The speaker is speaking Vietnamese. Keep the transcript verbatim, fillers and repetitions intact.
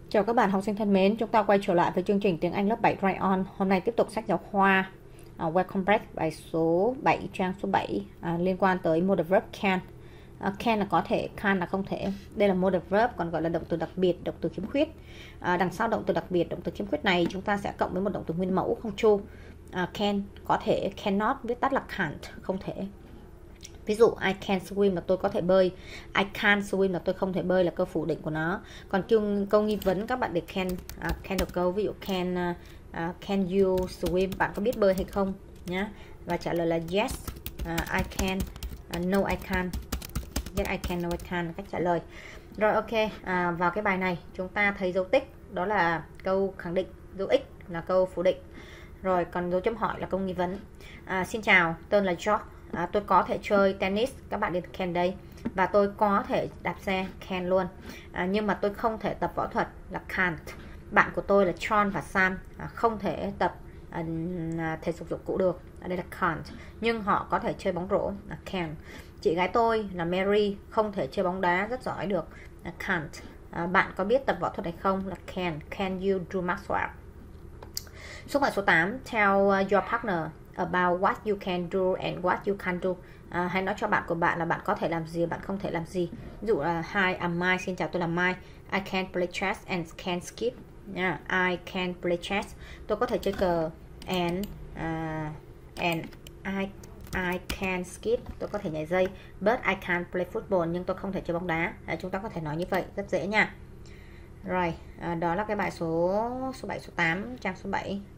Chào các bạn học sinh thân mến, chúng ta quay trở lại với chương trình tiếng Anh lớp bảy Try On. Hôm nay tiếp tục sách giáo khoa uh, Welcome Back bài số bảy, trang số bảy, uh, liên quan tới modal verb can. Uh, can là có thể, can là không thể. Đây là modal verb, còn gọi là động từ đặc biệt, động từ khiếm khuyết. Uh, đằng sau động từ đặc biệt, động từ khiếm khuyết này chúng ta sẽ cộng với một động từ nguyên mẫu không chu. Uh, can có thể, cannot viết tắt là can't, không thể. Ví dụ I can swim là tôi có thể bơi, I can't swim là tôi không thể bơi, là câu phủ định của nó. Còn câu, câu nghi vấn các bạn để can, uh, can được câu, ví dụ can uh, can you swim, bạn có biết bơi hay không nhá. Và trả lời là yes, uh, I can, uh, no I can. Yes I can, no I can là cách trả lời. Rồi ok, uh, vào cái bài này chúng ta thấy dấu tích đó là câu khẳng định, dấu x là câu phủ định. Rồi còn dấu chấm hỏi là câu nghi vấn. uh, Xin chào, tên là George. À, tôi có thể chơi tennis, các bạn điền can đây. Và tôi có thể đạp xe, can luôn. À, nhưng mà tôi không thể tập võ thuật là can't. Bạn của tôi là John và Sam à, không thể tập à, thể dục dụng cụ được, ở đây là can't. Nhưng họ có thể chơi bóng rổ là can. Chị gái tôi là Mary không thể chơi bóng đá rất giỏi được là can't. À, bạn có biết tập võ thuật hay không là can. Can you do martial art? Số bài số tám, tell your partner about what you can do and what you can't do. À, hãy nói cho bạn của bạn là bạn có thể làm gì, bạn không thể làm gì. Ví dụ là hi, I'm Mai, xin chào tôi là Mai. I can play chess and can skip. Yeah, I can play chess, tôi có thể chơi cờ. And uh, and I I can skip, tôi có thể nhảy dây. But I can't play football, nhưng tôi không thể chơi bóng đá. À, chúng ta có thể nói như vậy, rất dễ nha. Rồi, à, đó là cái bài số số bảy, số tám, trang số bảy.